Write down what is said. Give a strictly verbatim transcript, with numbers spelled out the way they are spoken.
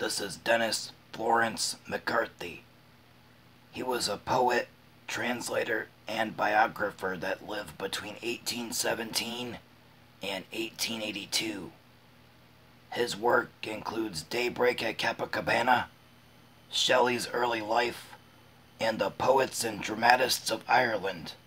This is Denis Florence MacCarthy. He was a poet, translator, and biographer that lived between eighteen seventeen and eighteen eighty-two. His work includes Daybreak at Copacabana, Shelley's Early Life, and the Poets and Dramatists of Ireland.